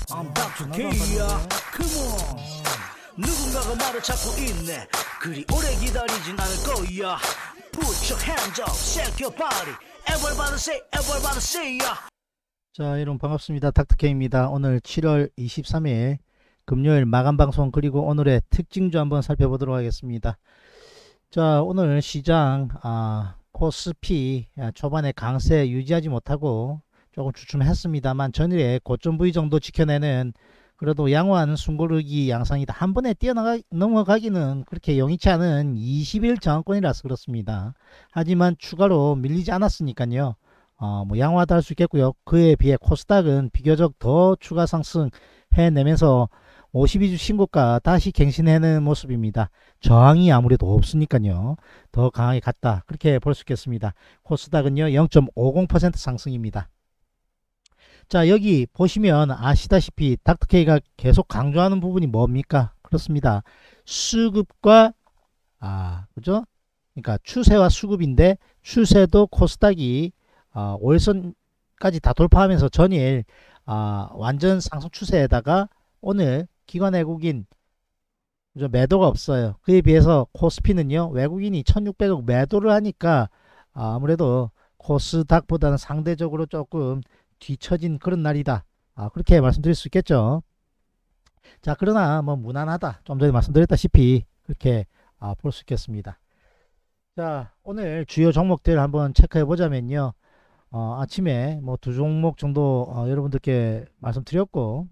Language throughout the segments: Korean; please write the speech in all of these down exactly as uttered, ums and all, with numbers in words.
I'm 닥터 K야. Come on. 누군가가 말을 찾고 있네. 그리 오래 기다리진 않을 거야. Put your hands up, shake your body. Everybody say, everybody say ya. 자, 여러분 반갑습니다. 닥터 K입니다. 오늘 칠월 이십삼일 금요일 마감 방송 그리고 오늘의 특징주 한번 살펴보도록 하겠습니다. 자, 오늘 시장 아, 코스피 초반에 강세 유지하지 못하고 조금 주춤했습니다만 전일에 고점 부위 정도 지켜내는 그래도 양호한 숨고르기 양상이다. 한 번에 뛰어나가 넘어가기는 그렇게 용이치 않은 이십 일 저항권이라서 그렇습니다. 하지만 추가로 밀리지 않았으니까요. 어, 뭐 양호하다 할 수 있겠고요. 그에 비해 코스닥은 비교적 더 추가 상승 해내면서 오십이 주 신고가 다시 갱신해내는 모습입니다. 저항이 아무래도 없으니까요. 더 강하게 갔다. 그렇게 볼 수 있겠습니다. 코스닥은요 영 점 오공 퍼센트 상승입니다. 자, 여기 보시면 아시다시피 닥터K가 계속 강조하는 부분이 뭡니까? 그렇습니다. 수급과 아 그죠? 그러니까 추세와 수급인데 추세도 코스닥이 아, 오일선까지 다 돌파하면서 전일 아, 완전 상승 추세에다가 오늘 기관 외국인 그죠? 매도가 없어요. 그에 비해서 코스피는요 외국인이 천육백억 매도를 하니까 아, 아무래도 코스닥보다는 상대적으로 조금 뒤처진 그런 날이다. 아, 그렇게 말씀드릴 수 있겠죠. 자, 그러나 뭐 무난하다. 좀 전에 말씀드렸다시피 그렇게 아, 볼 수 있겠습니다. 자, 오늘 주요 종목들 한번 체크해 보자면요. 어, 아침에 뭐 두 종목 정도 어, 여러분들께 말씀드렸고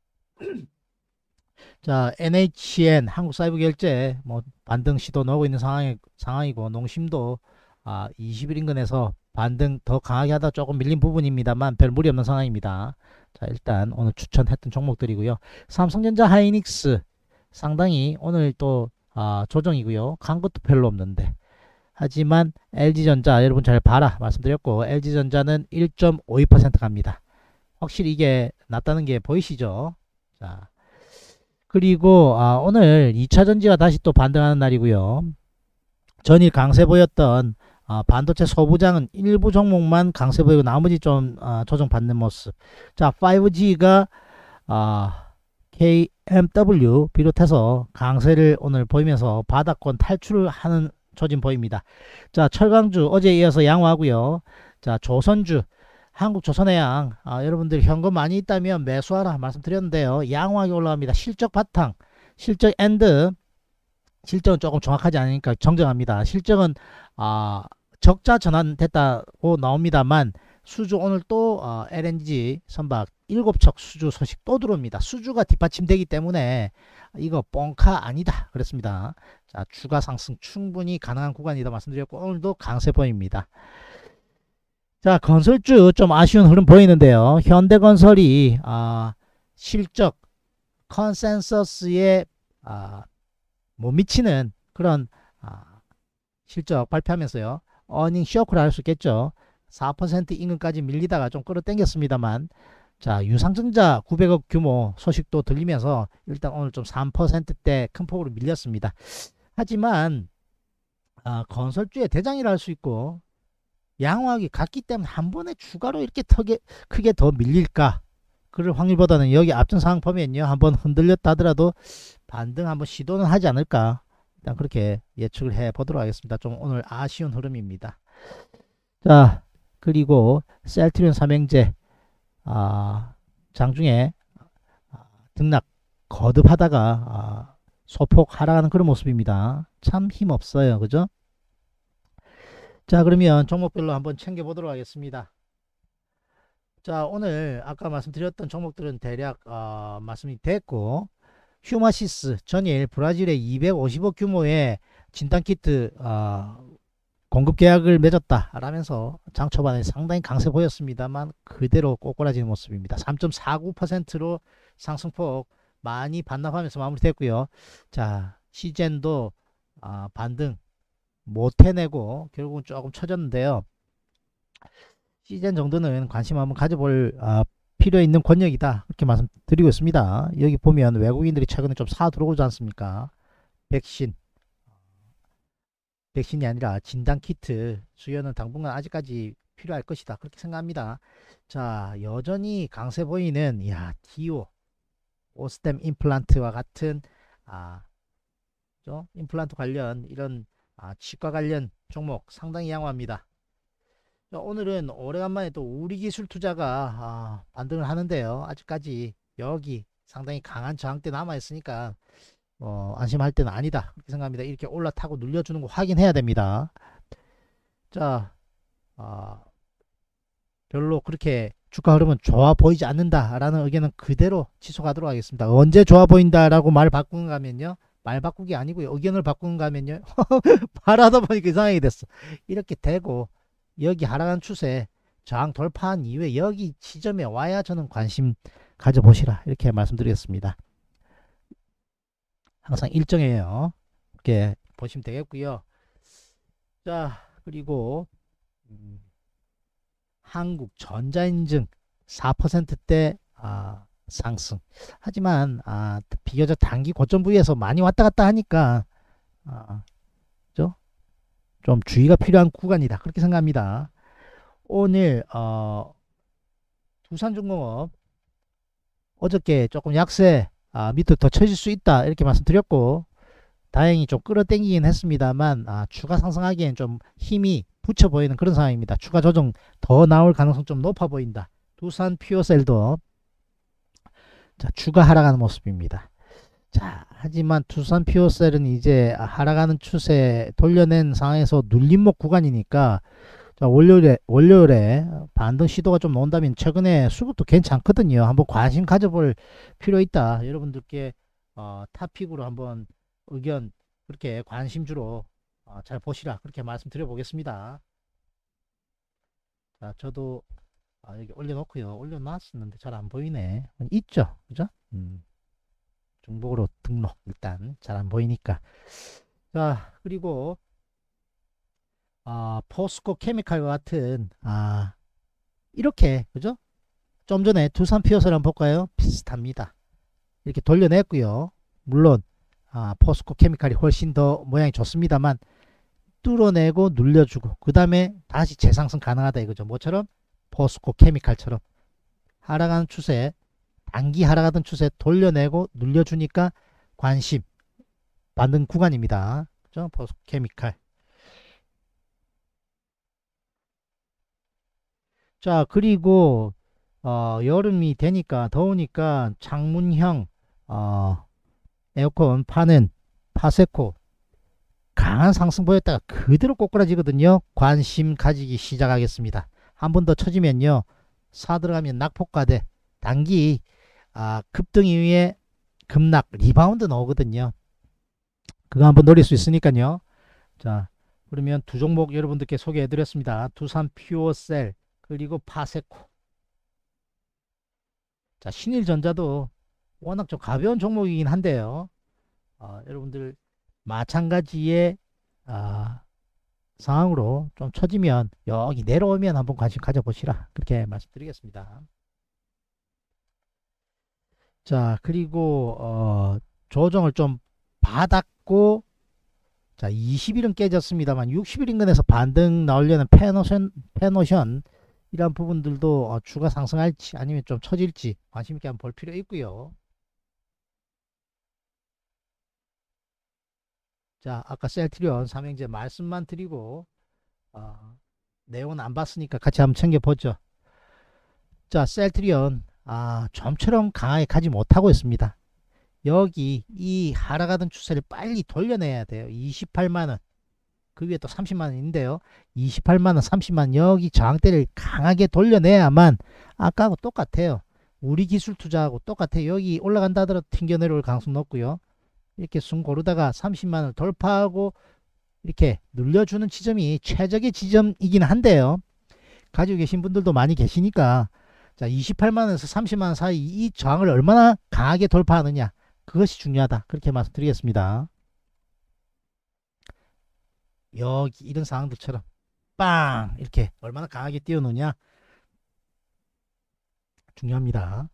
자, 엔에이치엔 한국사이버결제 뭐 반등 시도 나오고 있는 상황이, 상황이고 농심도 아, 이십 일 인근에서 반등 더 강하게 하다 조금 밀린 부분입니다만 별 무리 없는 상황입니다. 자, 일단 오늘 추천했던 종목들이고요. 삼성전자 하이닉스 상당히 오늘 또 아, 조정이고요. 간 것도 별로 없는데 하지만 엘지전자 여러분 잘 봐라 말씀드렸고 엘지전자는 일 점 오이 퍼센트 갑니다. 확실히 이게 낫다는 게 보이시죠? 자, 그리고 아, 오늘 이차전지가 다시 또 반등하는 날이고요. 전일 강세 보였던 아, 반도체 소부장은 일부 종목만 강세 보이고 나머지 좀 아, 조정받는 모습. 자, 파이브지가 아, 케이엠더블유 비롯해서 강세를 오늘 보이면서 바닥권 탈출을 하는 조짐 보입니다. 자, 철강주 어제에 이어서 양호하고요. 자, 조선주 한국조선해양 아, 여러분들 현금 많이 있다면 매수하라 말씀드렸는데요. 양호하게 올라갑니다. 실적 바탕 실적 엔드 실적은 조금 정확하지 않으니까 정정합니다. 실적은 아, 적자 전환됐다고 나옵니다만 수주 오늘 또 어, 엘엔지 선박 일곱 척 수주 소식 또 들어옵니다. 수주가 뒷받침되기 때문에 이거 뻥카 아니다 그랬습니다. 자, 추가 상승 충분히 가능한 구간이다 말씀드렸고 오늘도 강세 보입니다. 자, 건설주 좀 아쉬운 흐름 보이는데요. 현대건설이 아, 실적 컨센서스에 아, 못 미치는 그런 아, 실적 발표하면서요. 어닝 쇼크를 할 수 있겠죠. 사 퍼센트 인근까지 밀리다가 좀 끌어당겼습니다만 자, 유상증자 구백억 규모 소식도 들리면서 일단 오늘 좀 삼 퍼센트대 큰 폭으로 밀렸습니다. 하지만 아, 건설주의 대장이라 할 수 있고 양호하게 갔기 때문에 한 번에 추가로 이렇게 턱에, 크게 더 밀릴까 그럴 확률보다는 여기 앞전 상황 보면요 한번 흔들렸다 하더라도 반등 한번 시도는 하지 않을까 일단 그렇게 예측을 해 보도록 하겠습니다. 좀 오늘 아쉬운 흐름입니다. 자, 그리고 셀트리온 삼형제 아, 장중에 아, 등락 거듭하다가 아, 소폭 하락하는 그런 모습입니다. 참 힘없어요. 그죠? 자, 그러면 종목별로 한번 챙겨 보도록 하겠습니다. 자, 오늘 아까 말씀드렸던 종목들은 대략 어, 말씀이 됐고 휴마시스 전일 브라질의 이백오십억 규모의 진단키트 어, 공급 계약을 맺었다 라면서 장 초반에 상당히 강세 보였습니다만 그대로 꼬꾸라지는 모습입니다. 삼 점 사구 퍼센트로 상승폭 많이 반납하면서 마무리됐고요. 자, 시젠도 어, 반등 못 해내고 결국은 조금 처졌는데요. 시젠 정도는 관심 한번 가져볼 어, 필요 있는 권역이다 이렇게 말씀드리고 있습니다. 여기 보면 외국인들이 최근에 좀 사 들어오지 않습니까? 백신 백신이 아니라 진단키트 수요는 당분간 아직까지 필요할 것이다 그렇게 생각합니다. 자, 여전히 강세 보이는 야 디오 오스템 임플란트와 같은 아, 저 임플란트 관련 이런 아, 치과 관련 종목 상당히 양호합니다. 자, 오늘은 오래간만에 또 우리기술 투자가 아, 반등을 하는데요. 아직까지 여기 상당히 강한 저항대 남아 있으니까 어, 안심할 때는 아니다 그렇게 생각합니다. 이렇게 올라타고 눌려주는 거 확인해야 됩니다. 자, 아, 별로 그렇게 주가 흐름은 좋아 보이지 않는다라는 의견은 그대로 지속하도록 하겠습니다. 언제 좋아 보인다라고 말 바꾸는가 하면요. 말 바꾸기 아니고요. 의견을 바꾸는가 하면요. 말하다 보니까 이상하게 됐어. 이렇게 되고 여기 하락한 추세 저항 돌파한 이후에 여기 지점에 와야 저는 관심 가져보시라 이렇게 말씀드리겠습니다. 항상 일정해요. 이렇게 보시면 되겠고요. 자, 그리고 음, 한국전자인증 사 퍼센트대 아, 상승. 하지만 아, 비교적 단기 고점 부위에서 많이 왔다 갔다 하니까 아, 좀 주의가 필요한 구간이다 그렇게 생각합니다. 오늘 어, 두산중공업 어저께 조금 약세 아, 밑으로 더 쳐질 수 있다 이렇게 말씀드렸고 다행히 좀 끌어당기긴 했습니다만 아, 추가 상승하기엔 좀 힘이 붙여 보이는 그런 상황입니다. 추가 조정 더 나올 가능성 좀 높아 보인다. 두산 퓨어셀도 자, 추가 하락하는 모습입니다. 자, 하지만 두산 퓨어셀은 이제 하락하는 추세 돌려낸 상황에서 눌림목 구간이니까 자, 월요일에 월요일에 반등 시도가 좀 나온다면 최근에 수급도 괜찮거든요. 한번 관심 가져볼 필요 있다. 여러분들께 어, 탑픽으로 한번 의견 그렇게 관심주로 어, 잘 보시라 그렇게 말씀드려 보겠습니다. 자, 저도 아, 여기 올려놓고요. 올려놨었는데 잘 안 보이네. 있죠, 그죠? 음. 중복으로 등록 일단 잘 안 보이니까. 자, 그리고 아, 포스코 케미칼과 같은 아, 이렇게 그죠? 좀 전에 두산 피어스를 한번 볼까요? 비슷합니다. 이렇게 돌려냈고요. 물론 아, 포스코 케미칼이 훨씬 더 모양이 좋습니다만 뚫어내고 눌려주고 그 다음에 다시 재상승 가능하다 이거죠. 뭐처럼? 포스코 케미칼처럼 하락하는 추세 단기 하락하던 추세 돌려내고 눌려주니까 관심 반등 구간입니다. 그죠? 포스코 케미칼. 자, 그리고 어, 여름이 되니까 더우니까 창문형 어, 에어컨 파는 파세코 강한 상승 보였다가 그대로 꼬꾸라지거든요. 관심 가지기 시작하겠습니다. 한 번 더 쳐지면요. 사 들어가면 낙폭과대 단기 아, 급등 이후에 급락 리바운드 나오거든요. 그거 한번 노릴 수 있으니까요. 자, 그러면 두 종목 여러분들께 소개해 드렸습니다. 두산 퓨어셀 그리고 파세코. 자, 신일전자도 워낙 좀 가벼운 종목이긴 한데요. 어, 여러분들 마찬가지의 아, 상황으로 좀 처지면 여기 내려오면 한번 관심 가져보시라 그렇게 말씀드리겠습니다. 자, 그리고 어, 조정을 좀 받았고 자, 이십 일은 깨졌습니다만 육십 일 인근에서 반등 나오려는 패노션 패노션 이런 부분들도 어, 추가 상승할지 아니면 좀 처질지 관심 있게 한번 볼 필요 있고요. 자, 아까 셀트리온 삼형제 말씀만 드리고 어, 내용은 안 봤으니까 같이 한번 챙겨보죠. 자, 셀트리온 아, 좀처럼 강하게 가지 못하고 있습니다. 여기 이 하락하던 추세를 빨리 돌려내야 돼요. 이십팔만 원 그 위에 또 삼십만 원인데요. 이십팔만 원 삼십만 원 여기 저항대를 강하게 돌려내야만 아까하고 똑같아요. 우리 기술 투자하고 똑같아요. 여기 올라간다 하더라도 튕겨 내려올 가능성 높고요. 이렇게 숨 고르다가 삼십만 원을 돌파하고 이렇게 눌려주는 지점이 최적의 지점이긴 한데요. 가지고 계신 분들도 많이 계시니까 자, 이십팔만 원에서 삼십만 원 사이 이 저항을 얼마나 강하게 돌파하느냐 그것이 중요하다 그렇게 말씀드리겠습니다. 여기 이런 상황들처럼 빵 이렇게 얼마나 강하게 띄워놓냐 중요합니다.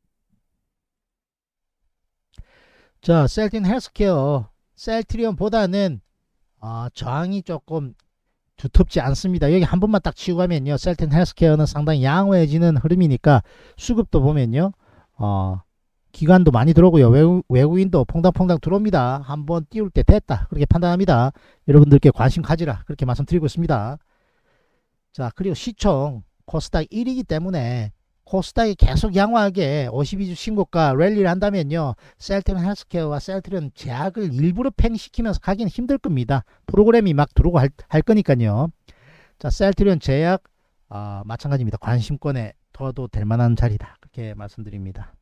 자, 셀틴 헬스케어 셀트리온보다는 어, 저항이 조금 두텁지 않습니다. 여기 한 번만 딱 치고 가면요. 셀틴 헬스케어는 상당히 양호해지는 흐름이니까 수급도 보면요. 어, 기관도 많이 들어오고요. 외국, 외국인도 퐁당퐁당 들어옵니다. 한번 띄울 때 됐다. 그렇게 판단합니다. 여러분들께 관심 가지라. 그렇게 말씀드리고 있습니다. 자, 그리고 시총 코스닥 일 위이기 때문에 코스닥이 계속 양호하게 오십이 주 신고가 랠리를 한다면요. 셀트리온 헬스케어와 셀트리온 제약을 일부러 팽시키면서 가기는 힘들 겁니다. 프로그램이 막 들어오고 할, 할 거니까요. 자, 셀트리온 제약 아, 마찬가지입니다. 관심권에 둬도 될 만한 자리다. 그렇게 말씀드립니다.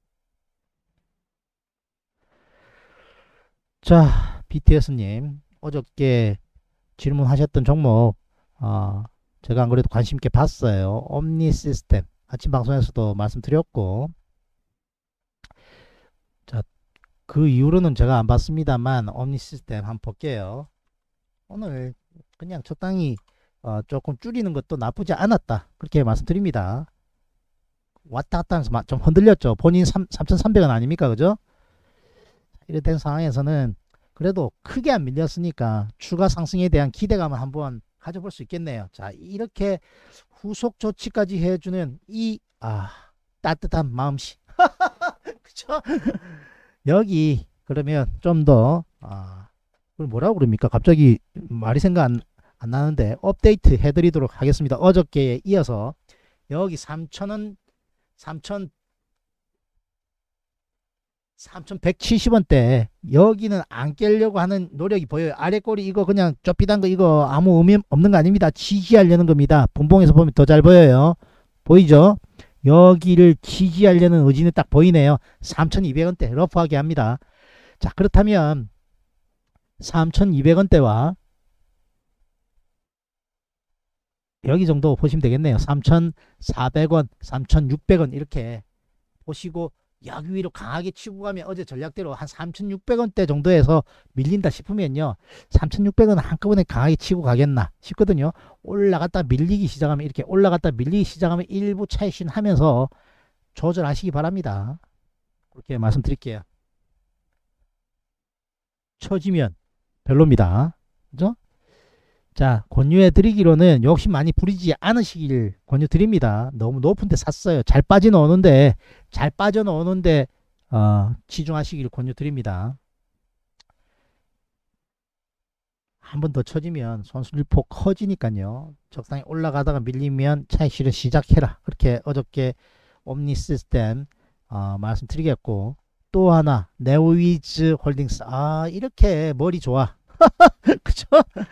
자, 비티에스님 어저께 질문하셨던 종목 어, 제가 안 그래도 관심 있게 봤어요. 옴니 시스템 아침 방송에서도 말씀드렸고, 자, 그 이후로는 제가 안 봤습니다만 옴니 시스템 한번 볼게요. 오늘 그냥 적당히 어, 조금 줄이는 것도 나쁘지 않았다. 그렇게 말씀드립니다. 왔다 갔다 하면서 좀 흔들렸죠. 본인 삼천삼백 원 아닙니까? 그죠? 이런 상황에서는 그래도 크게 안 밀렸으니까 추가 상승에 대한 기대감을 한번 가져볼 수 있겠네요. 자, 이렇게 후속 조치까지 해주는 이 아, 따뜻한 마음씨. 그쵸? 여기 그러면 좀 더 아, 그걸 뭐라고 그럽니까? 갑자기 말이 생각 안, 안 나는데 업데이트 해드리도록 하겠습니다. 어저께에 이어서 여기 삼천 원 삼천 삼천백칠십 원대 여기는 안 깨려고 하는 노력이 보여요. 아래 꼬리 이거 그냥 좁비단 거 이거 아무 의미 없는 거 아닙니다. 지지하려는 겁니다. 분봉에서 보면 더 잘 보여요. 보이죠? 여기를 지지하려는 의지는 딱 보이네요. 삼천이백 원대 러프하게 합니다. 자, 그렇다면 삼천이백 원대와 여기 정도 보시면 되겠네요. 삼천사백 원, 삼천육백 원 이렇게 보시고 여기 위로 강하게 치고 가면 어제 전략대로 한 삼천육백 원대 정도에서 밀린다 싶으면요. 삼천육백 원 한꺼번에 강하게 치고 가겠나 싶거든요. 올라갔다 밀리기 시작하면 이렇게 올라갔다 밀리기 시작하면 일부 차익신 하면서 조절하시기 바랍니다. 그렇게 말씀드릴게요. 처지면 별로입니다. 그죠? 자, 권유해 드리기로는 욕심 많이 부리지 않으시길 권유 드립니다. 너무 높은 데 샀어요. 잘 빠져나오는데 잘 빠져나오는데 어, 치중하시길 권유 드립니다. 한 번 더 쳐지면 손실폭 커지니까요. 적당히 올라가다가 밀리면 차익 실현 시작해라. 그렇게 어저께 옴니 시스템 어, 말씀드리겠고, 또 하나 네오위즈 홀딩스 아 이렇게 머리 좋아. 그죠?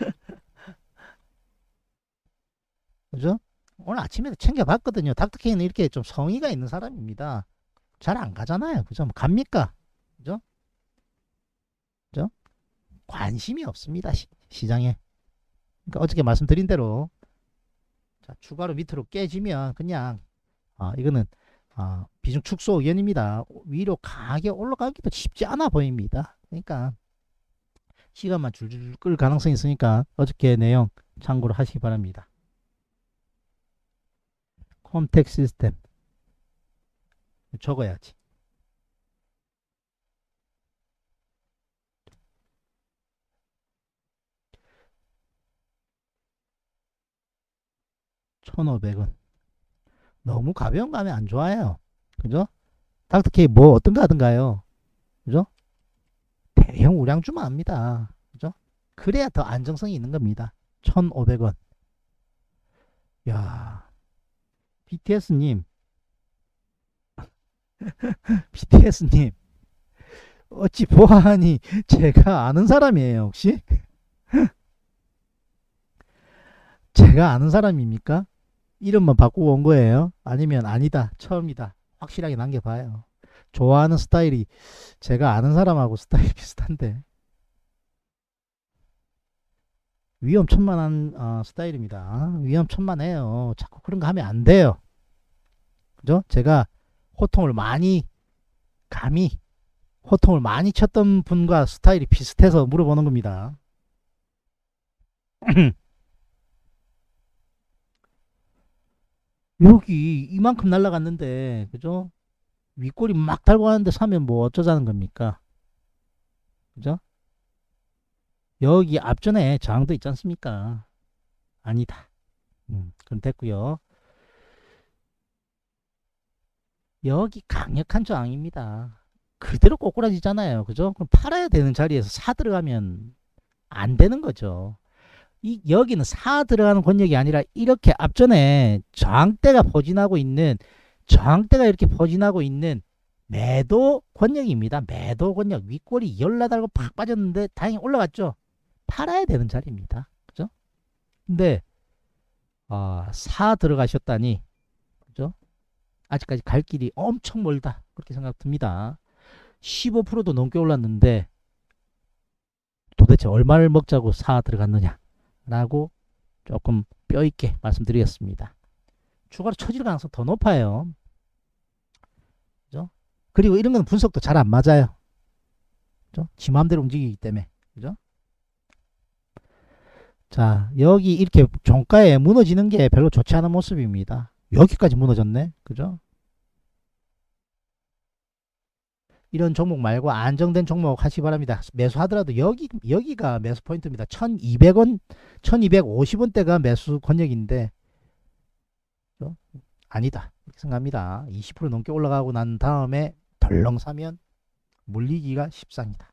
그죠? 오늘 아침에도 챙겨봤거든요. 닥터케이는 이렇게 좀 성의가 있는 사람입니다. 잘 안 가잖아요. 그죠? 뭐 갑니까? 그죠? 그죠? 관심이 없습니다. 시, 시장에. 그러니까 어저께 말씀드린 대로 자, 추가로 밑으로 깨지면 그냥 아, 이거는 아, 비중 축소 의견입니다. 위로 강하게 올라가기도 쉽지 않아 보입니다. 그러니까 시간만 줄줄 끌 가능성이 있으니까 어저께 내용 참고를 하시기 바랍니다. 컴텍 시스템 적어야지. 천오백 원 너무 가벼운 거 하면 안 좋아요. 그죠? 닥터케이 뭐 어떤 거 하던가요? 그죠? 대형 우량주만 합니다. 그죠? 그래야 더 안정성이 있는 겁니다. 천오백 원. 야, 비티에스님 비티에스님 어찌 보아하니 제가 아는 사람이에요. 혹시? 제가 아는 사람입니까? 이름만 바꾸고 온 거예요? 아니면 아니다 처음이다 확실하게 남겨봐요. 좋아하는 스타일이 제가 아는 사람하고 스타일이 비슷한데 위험천만한 어, 스타일입니다. 위험천만해요. 자꾸 그런 거 하면 안 돼요. 그죠? 제가 호통을 많이 감히 호통을 많이 쳤던 분과 스타일이 비슷해서 물어보는 겁니다. 여기 이만큼 날라갔는데 그죠? 윗꼬리 막 달고 가는데 사면 뭐 어쩌자는 겁니까? 그죠? 여기 앞전에 저항도 있지 않습니까? 아니다. 음, 그럼 됐고요. 여기 강력한 저항입니다. 그대로 꼬꾸라지잖아요. 그죠? 그럼 팔아야 되는 자리에서 사 들어가면 안 되는 거죠. 이 여기는 사 들어가는 권역이 아니라 이렇게 앞전에 저항대가 포진하고 있는 저항대가 이렇게 포진하고 있는 매도 권역입니다. 매도 권역. 윗골이 열나달고 팍 빠졌는데 다행히 올라갔죠. 팔아야 되는 자리입니다. 그죠? 근데 아, 사 들어가셨다니, 그죠? 아직까지 갈 길이 엄청 멀다, 그렇게 생각 듭니다. 십오 퍼센트도 넘게 올랐는데 도대체 얼마를 먹자고 사 들어갔느냐 라고 조금 뼈있게 말씀드리겠습니다. 추가로 처질 가능성 더 높아요. 그죠? 그리고 이런 건 분석도 잘 안 맞아요. 그죠? 지 마음대로 움직이기 때문에. 그죠? 자, 여기 이렇게 종가에 무너지는 게 별로 좋지 않은 모습입니다. 여기까지 무너졌네. 그죠? 이런 종목 말고 안정된 종목 하시기 바랍니다. 매수하더라도 여기, 여기가 매수 포인트입니다. 천이백 원, 천이백오십 원대가 매수 권역인데, 그죠? 아니다, 이렇게 생각합니다. 이십 퍼센트 넘게 올라가고 난 다음에 덜렁 사면 물리기가 십상이다.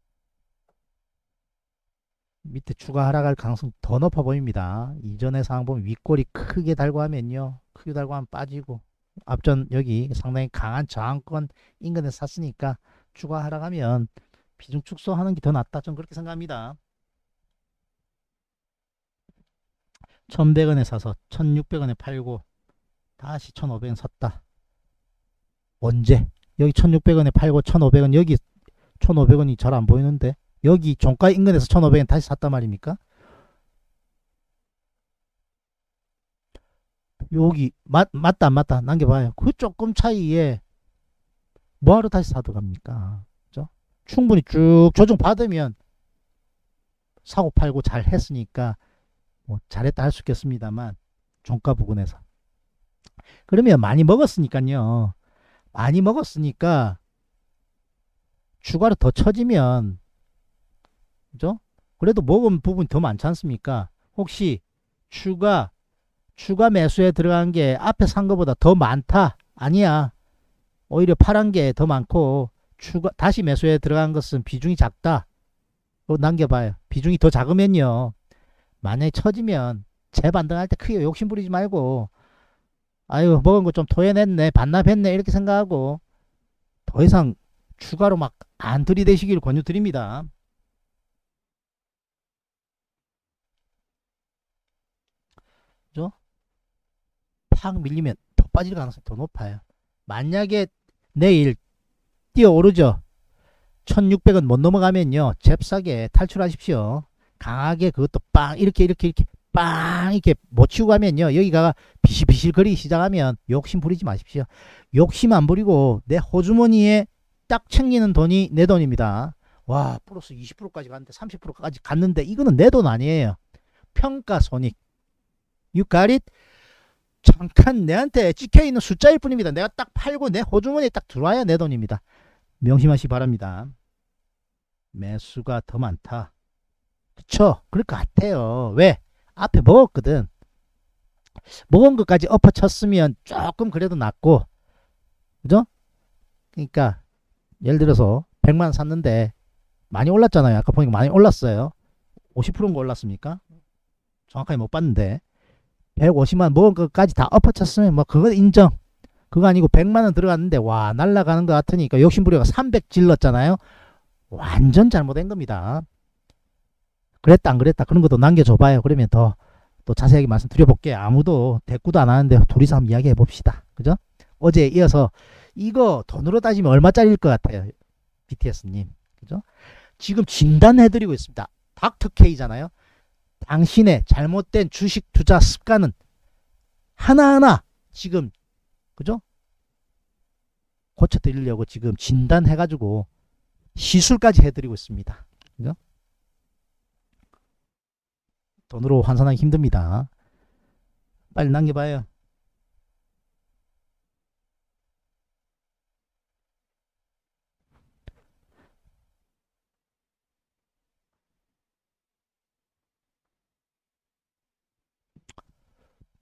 밑에 추가 하락할 가능성 더 높아 보입니다. 이전의 상황 보면 윗골이 크게 달고 하면요, 크게 달고 하면 빠지고, 앞전 여기 상당히 강한 저항권 인근에 샀으니까 추가 하락하면 비중 축소하는 게 더 낫다, 좀 그렇게 생각합니다. 천백 원에 사서 천육백 원에 팔고 다시 천오백 원 샀다. 언제? 여기 천육백 원에 팔고 천오백 원, 여기 천오백 원이 잘 안 보이는데 여기 종가 인근에서 천오백 원 다시 샀단 말입니까? 여기 맞, 맞다 안 맞다 남겨봐요. 그 조금 차이에 뭐하러 다시 사도 갑니까? 그죠? 충분히 쭉 조정 받으면 사고 팔고 잘 했으니까 뭐 잘했다 할 수 있겠습니다만, 종가 부근에서 그러면 많이 먹었으니까요, 많이 먹었으니까 추가로 더 쳐지면, 그죠? 그래도 먹은 부분이 더 많지 않습니까? 혹시 추가 추가 매수에 들어간 게 앞에 산 것보다 더 많다? 아니야. 오히려 팔은 게 더 많고 추가 다시 매수에 들어간 것은 비중이 작다. 그거 남겨봐요. 비중이 더 작으면요, 만약에 처지면 재반등할 때 크게 욕심 부리지 말고, 아유 먹은 거 좀 토해냈네, 반납했네, 이렇게 생각하고 더 이상 추가로 막 안 들이대시길 권유드립니다. 그죠? 팍 밀리면 더 빠질 가능성이 더 높아요. 만약에 내일 뛰어오르죠, 천육백 원 못 넘어가면요, 잽싸게 탈출하십시오. 강하게 그것도 빵 이렇게 이렇게 이렇게 빵 이렇게 못 치고 가면요, 여기가 비실비실 거리기 시작하면 욕심 부리지 마십시오. 욕심 안 부리고 내 호주머니에 딱 챙기는 돈이 내 돈입니다. 와, 플러스 이십 퍼센트까지 갔는데 삼십 퍼센트까지 갔는데 이거는 내 돈 아니에요. 평가손익. You got it? 잠깐 내한테 찍혀있는 숫자일 뿐입니다. 내가 딱 팔고 내 호주머니에 딱 들어와야 내 돈입니다. 명심하시기 바랍니다. 매수가 더 많다. 그쵸? 그럴 것 같아요. 왜? 앞에 먹었거든. 먹은 것까지 엎어쳤으면 조금 그래도 낫고, 그죠? 그러니까 예를 들어서 백만 원 샀는데 많이 올랐잖아요. 아까 보니까 많이 올랐어요. 오십 퍼센트인가 올랐습니까? 정확하게 못 봤는데 백오십만 원 먹은 것까지 다 엎어쳤으면 뭐 그건 인정. 그거 아니고 백만 원 들어갔는데 와 날라가는 것 같으니까 욕심부려가 삼백 질렀잖아요. 완전 잘못된 겁니다. 그랬다 안 그랬다 그런 것도 남겨줘봐요. 그러면 더 또 자세하게 말씀드려볼게요. 아무도 대꾸도 안 하는데 둘이서 한번 이야기해 봅시다. 그죠? 어제에 이어서 이거 돈으로 따지면 얼마짜리일 것 같아요, 비티에스님? 그죠? 지금 진단해드리고 있습니다. 닥터케이잖아요. 당신의 잘못된 주식 투자 습관은 하나하나 지금, 그죠? 고쳐드리려고 지금 진단해가지고 시술까지 해드리고 있습니다. 그죠? 돈으로 환산하기 힘듭니다. 빨리 남겨봐요.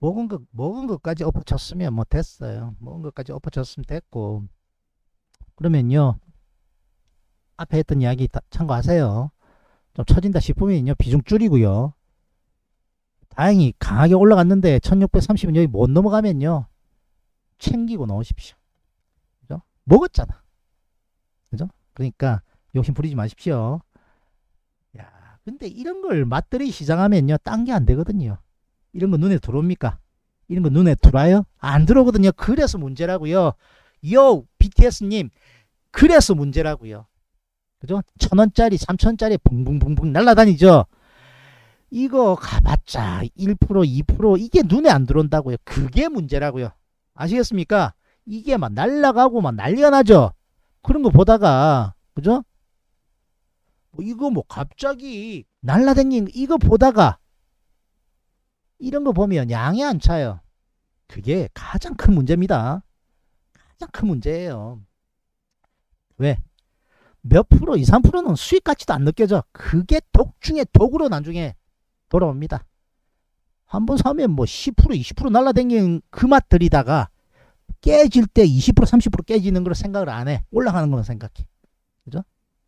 먹은 것 먹은 것까지 엎어쳤으면 뭐 됐어요. 먹은 것까지 엎어쳤으면 됐고, 그러면요 앞에 했던 이야기 다 참고하세요. 좀 처진다 싶으면요 비중 줄이고요. 다행히 강하게 올라갔는데 천육백삼십은 여기 못 넘어가면요 챙기고 넣으십시오. 그죠? 먹었잖아. 그죠? 그러니까 욕심 부리지 마십시오. 야, 근데 이런 걸 맛들이 시장하면요 딴 게 안 되거든요. 이런 거 눈에 들어옵니까? 이런 거 눈에 들어와요? 안 들어오거든요. 그래서 문제라고요. 요 비티에스님, 그래서 문제라고요. 그죠? 천원짜리 삼천원짜리 붕붕붕붕 날라다니죠. 이거 가봤자 일 퍼센트 이 퍼센트 이게 눈에 안 들어온다고요. 그게 문제라고요. 아시겠습니까? 이게 막 날라가고 막 난리가 나죠. 그런 거 보다가, 그죠? 뭐 이거 뭐 갑자기 날라다니는 이거 보다가 이런 거 보면 양이 안 차요. 그게 가장 큰 문제입니다. 가장 큰 문제예요. 왜? 몇 프로, 이, 삼 퍼센트는 수익 가치도 안 느껴져. 그게 독 중에 독으로 나중에 돌아옵니다. 한번 사면 뭐 십 퍼센트, 이십 퍼센트 날라다니는 그 맛 들이다가 깨질 때 이십 퍼센트, 삼십 퍼센트 깨지는 걸 생각을 안 해. 올라가는 건 생각해. 그죠?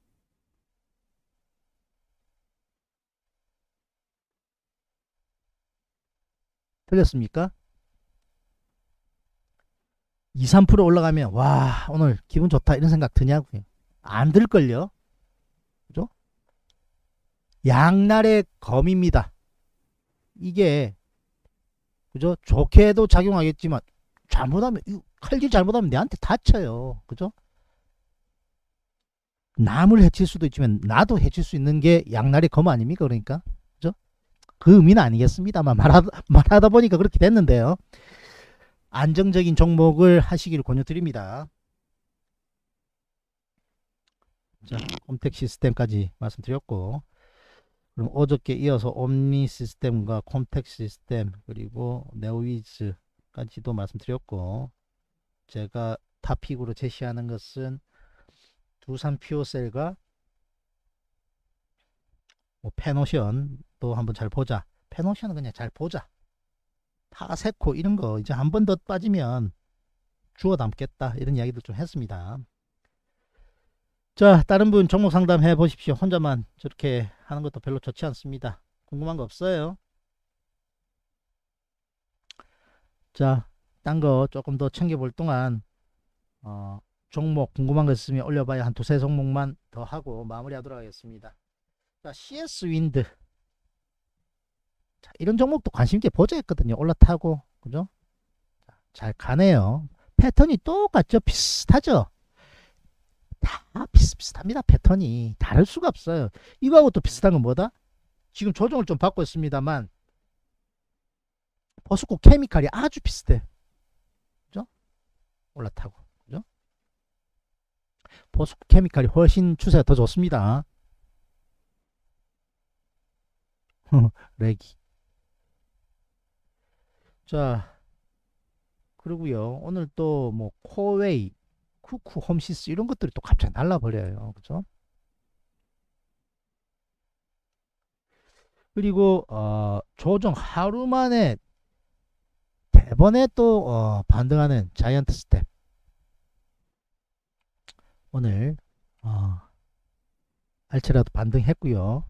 틀렸습니까? 이, 삼 퍼센트 올라가면 와 오늘 기분 좋다 이런 생각 드냐고요. 안 들걸요. 그죠? 양날의 검입니다. 이게 그죠? 좋게도 작용하겠지만 잘못하면 칼질 잘못하면 내한테 다쳐요. 그죠? 남을 해칠 수도 있지만 나도 해칠 수 있는 게 양날의 검 아닙니까? 그러니까 그죠? 그 의미는 아니겠습니다만 말하다, 말하다 보니까 그렇게 됐는데요. 안정적인 종목을 하시기를 권유드립니다. 자, 홈택 시스템까지 말씀드렸고, 그럼 어저께 이어서 옴니 시스템과 콤텍 시스템 그리고 네오위즈까지도 말씀드렸고, 제가 탑픽으로 제시하는 것은 두산 퓨어셀과 뭐 페노션도 한번 잘 보자. 페노션은 그냥 잘 보자. 파세코 이런 거 이제 한 번 더 빠지면 주워 담겠다 이런 이야기도 좀 했습니다. 자, 다른 분 종목 상담해 보십시오. 혼자만 저렇게 하는 것도 별로 좋지 않습니다. 궁금한 거 없어요? 자, 딴 거 조금 더 챙겨볼 동안 어, 종목 궁금한 거 있으면 올려봐야 한 두세 종목만 더 하고 마무리하도록 하겠습니다. 자, 씨에스 윈드. 자, 이런 종목도 관심 있게 보자 했거든요. 올라타고 그죠? 자, 잘 가네요. 패턴이 똑같죠? 비슷하죠? 다 비슷비슷합니다. 패턴이 다를 수가 없어요. 이거하고 또 비슷한 건 뭐다? 지금 조정을 좀 받고 있습니다만 포스코 케미칼이 아주 비슷해. 그죠? 올라타고 그죠? 포스코 케미칼이 훨씬 추세가 더 좋습니다. 레기. 자, 그리고요 오늘 또 뭐 코웨이, 쿠쿠, 홈시스 이런 것들이 또 갑자기 날라버려요. 그죠? 그리고 어, 조정 하루 만에 대번에 또 어, 반등하는 자이언트 스텝. 오늘 어, 알체라도 반등했고요.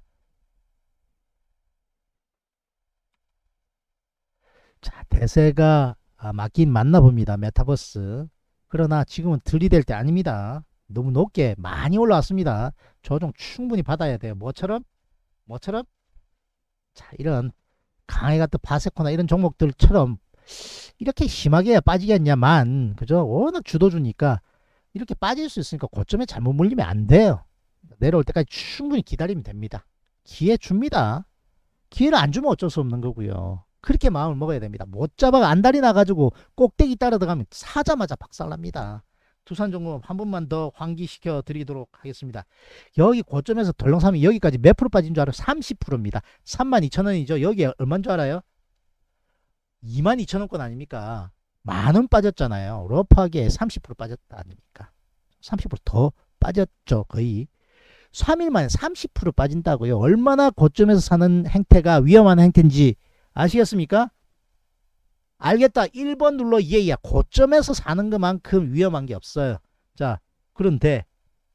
자, 대세가 아, 맞긴 맞나 봅니다. 메타버스. 그러나 지금은 들이댈 때 아닙니다. 너무 높게 많이 올라왔습니다. 조정 충분히 받아야 돼요. 뭐처럼? 뭐처럼? 자, 이런 강하게 갔던 바세코나 이런 종목들처럼 이렇게 심하게 빠지겠냐만, 그죠? 워낙 주도주니까 이렇게 빠질 수 있으니까 고점에 잘못 물리면 안 돼요. 내려올 때까지 충분히 기다리면 됩니다. 기회 줍니다. 기회를 안 주면 어쩔 수 없는 거고요. 그렇게 마음을 먹어야 됩니다. 못 잡아가 안달이 나가지고 꼭대기 따라 들어가면 사자마자 박살납니다. 두산중공업 한 번만 더 환기시켜 드리도록 하겠습니다. 여기 고점에서 덜렁삼이 여기까지 몇 프로 빠진 줄 알아요? 삼십 퍼센트입니다. 삼만 이천 원이죠. 여기 얼마인 줄 알아요? 이만 이천 원권 아닙니까? 만원 빠졌잖아요. 러프하게 삼십 퍼센트 빠졌다 아닙니까? 삼십 퍼센트 더 빠졌죠. 거의 삼 일 만에 삼십 퍼센트 빠진다고요. 얼마나 고점에서 사는 행태가 위험한 행태인지 아시겠습니까? 알겠다. 일 번 눌러 예야. 고점에서 사는 것만큼 위험한 게 없어요. 자, 그런데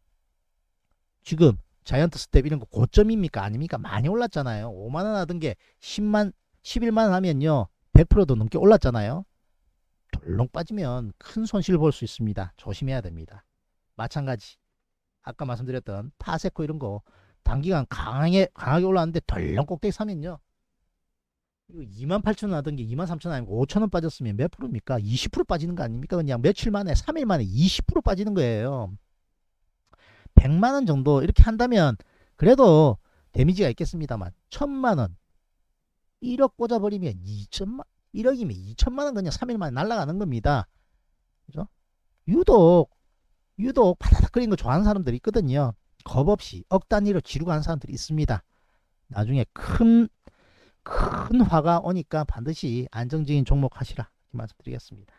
지금 자이언트 스텝 이런 거 고점입니까? 아닙니까? 많이 올랐잖아요. 오만 원 하던 게 십만, 십일만 원 하면요. 백 퍼센트도 넘게 올랐잖아요. 덜렁 빠지면 큰 손실 볼 수 있습니다. 조심해야 됩니다. 마찬가지. 아까 말씀드렸던 파세코 이런 거 단기간 강하게, 강하게 올랐는데 덜렁 꼭대기 사면요. 이거 이만 팔천 원 하던 게 이만 삼천 원 아니고 오천 원 빠졌으면 몇 프로입니까? 이십 퍼센트 빠지는 거 아닙니까? 그냥 며칠 만에, 삼 일 만에 이십 퍼센트 빠지는 거예요. 백만 원 정도 이렇게 한다면 그래도 데미지가 있겠습니다만 천만 원, 일억 꽂아버리면 이천만, 일억이면 이천만 원 그냥 삼 일 만에 날아가는 겁니다. 그죠? 유독 유독 바다닥거리는 거 좋아하는 사람들이 있거든요. 겁 없이 억 단위로 지르고 하는 사람들이 있습니다. 나중에 큰 큰 화가 오니까 반드시 안정적인 종목 하시라 이 말씀드리겠습니다.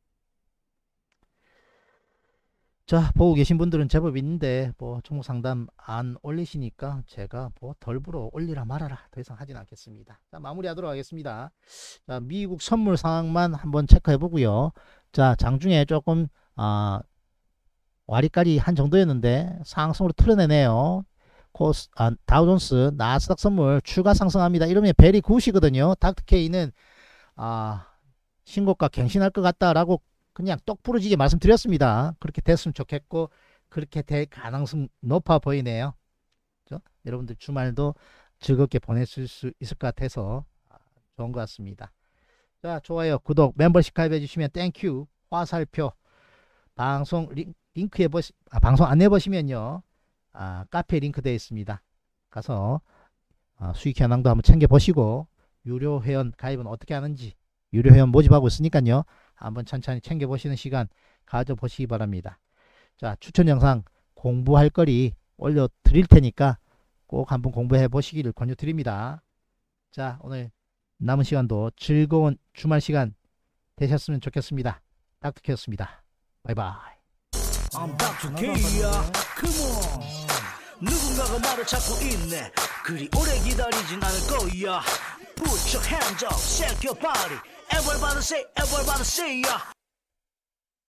자, 보고 계신 분들은 제법 있는데 뭐 종목 상담 안 올리시니까 제가 뭐 덜불어 올리라 말아라 더 이상 하진 않겠습니다. 자, 마무리하도록 하겠습니다. 자, 미국 선물 상황만 한번 체크해 보고요. 자, 장중에 조금 아 와리까리 한 정도였는데 상승으로 틀어내네요. 코스, 아, 다우존스, 나스닥 선물 추가 상승합니다. 이러면 베리 굿이거든요. 닥터케이는 아, 신고가 갱신할 것 같다라고 그냥 똑 부러지게 말씀드렸습니다. 그렇게 됐으면 좋겠고 그렇게 될 가능성 높아 보이네요. 그렇죠? 여러분들 주말도 즐겁게 보내실 수 있을 것 같아서 좋은 것 같습니다. 자, 좋아요, 구독, 멤버십 가입해 주시면 땡큐. 화살표 방송 링, 링크에 보시, 아, 방송 안내 보시면요. 아, 카페 링크 되어 있습니다. 가서 아, 수익 현황도 한번 챙겨 보시고 유료 회원 가입은 어떻게 하는지 유료 회원 모집하고 있으니까요. 한번 천천히 챙겨 보시는 시간 가져 보시기 바랍니다. 자, 추천 영상 공부할 거리 올려 드릴 테니까 꼭 한번 공부해 보시기를 권유드립니다. 자, 오늘 남은 시간도 즐거운 주말 시간 되셨으면 좋겠습니다. 닥터케였습니다. 바이바이. I'm 닥터 K야. Come on. 누군가가 나를 찾고 있네. 그리 오래 기다리진 않을 거야. Put your hands up, shake your body. Everybody say, everybody say, yeah.